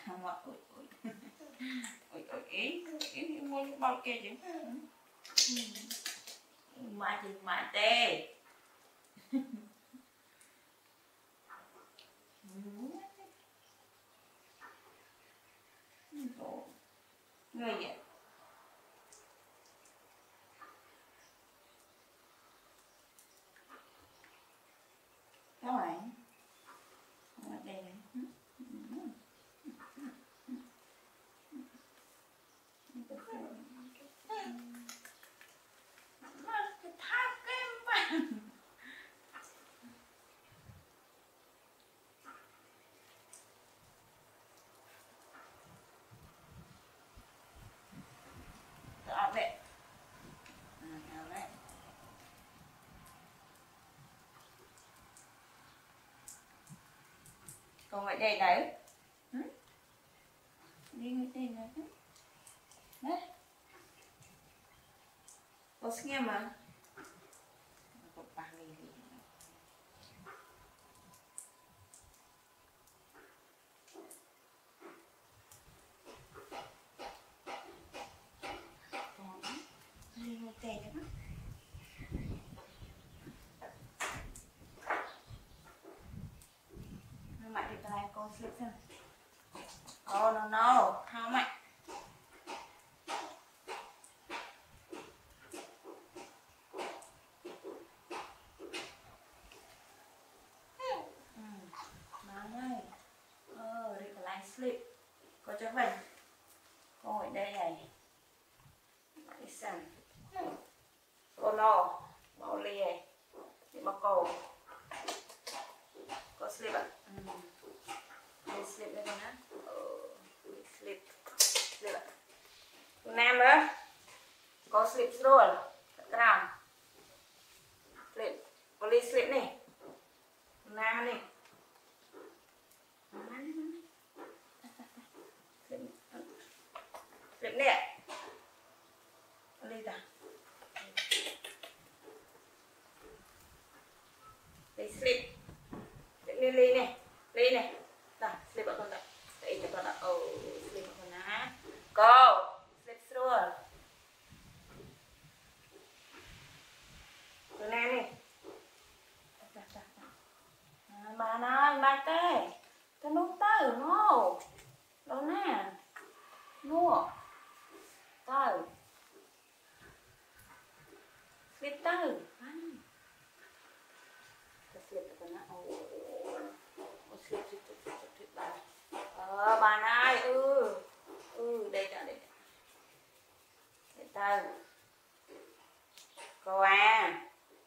mà ý muốn bao kia chứ mà thì mà tê người vậy các bạn đây này tháp kem bạn đó vậy còn vậy đây đấy đi người tên này đấy có nghe mà có ba ly đi người tên đấy mẹ thì tay con slip xem oh no how much đây là line slip có cho mình con ở đây này listen oh no bao ly này để mà cầu có slip ạ đây slip đây nè slip ạ nam nữa có slip rồi ground slip bao ly slip này nam này slip nè bao ly ta đây slip ly này đó slip vào con đó để cho con đó slip vào con á go slip rồi rồi này mà nói mà tê tao nấu tao nó đâu nè mua tao slip tao slip con á slip bà này đây cho đây để tao cô à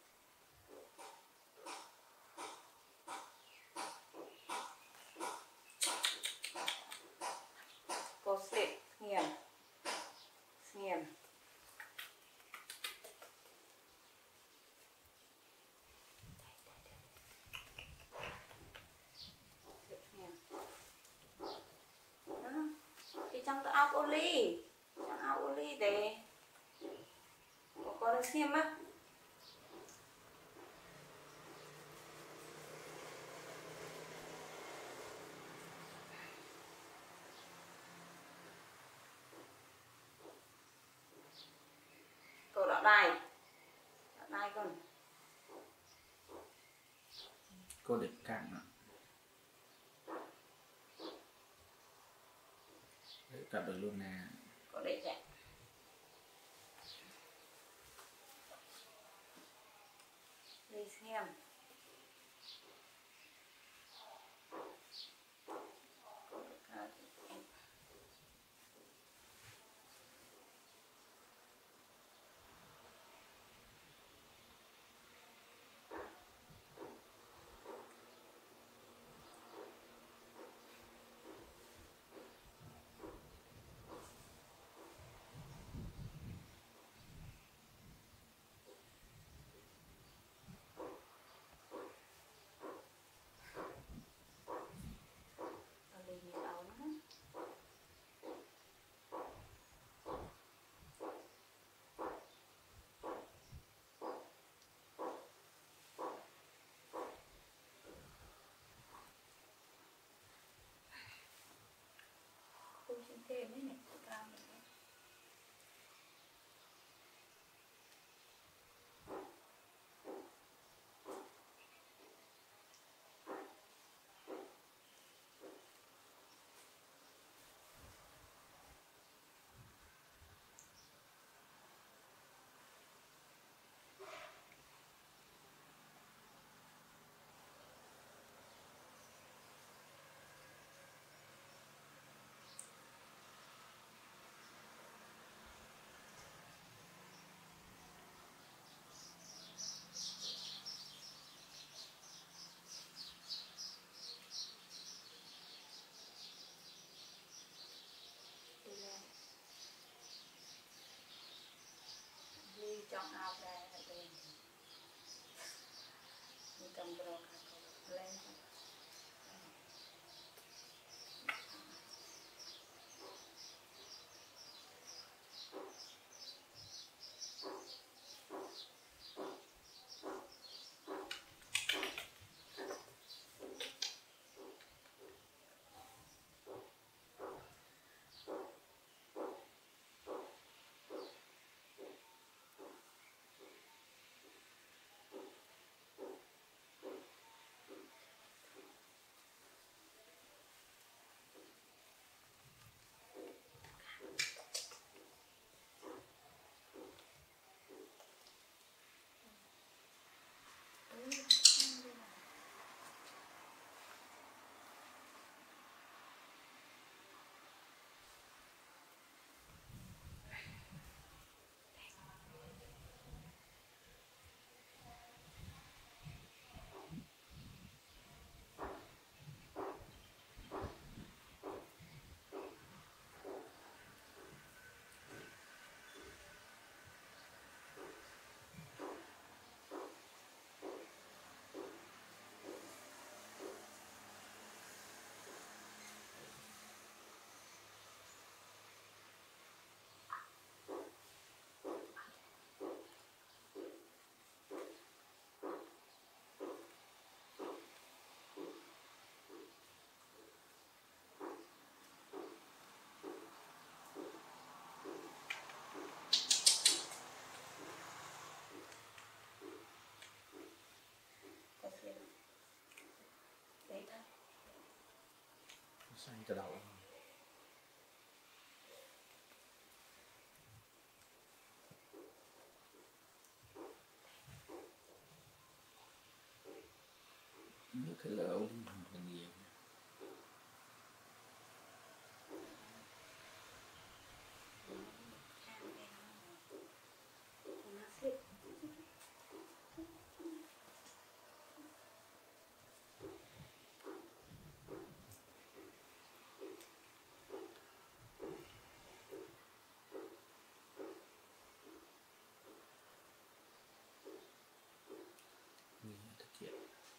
cô slip nghiền trong cái áo ô ly để có được xem á cậu đỏ đài con cô được cạn ạ cặp được luôn nè có để chạy đi xem thêm đấy này cao này. Đi trong ao ra rồi đi trong bờ lên xanh từ đầu nước cái lỡ mình nhiều thực hiện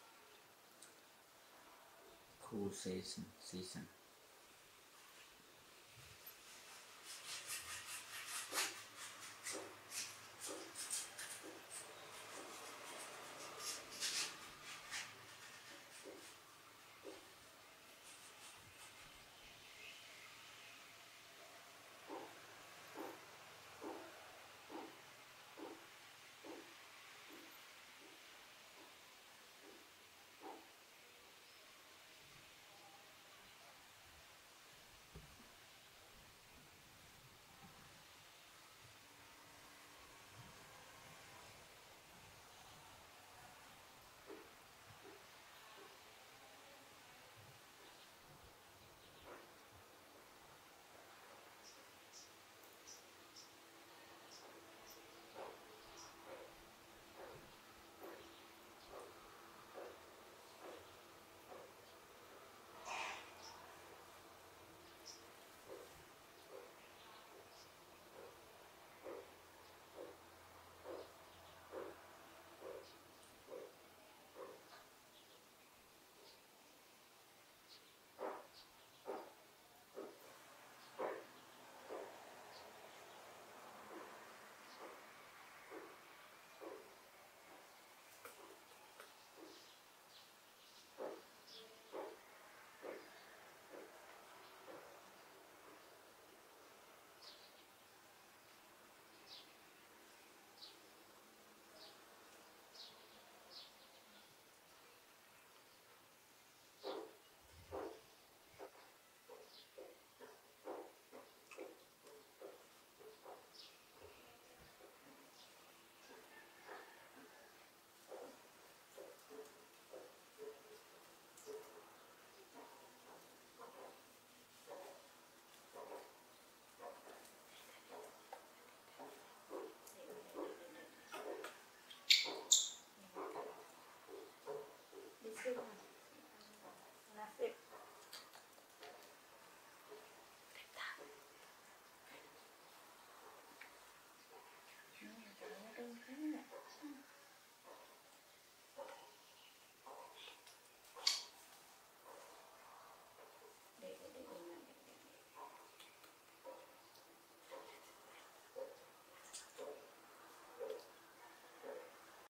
cool season thế này.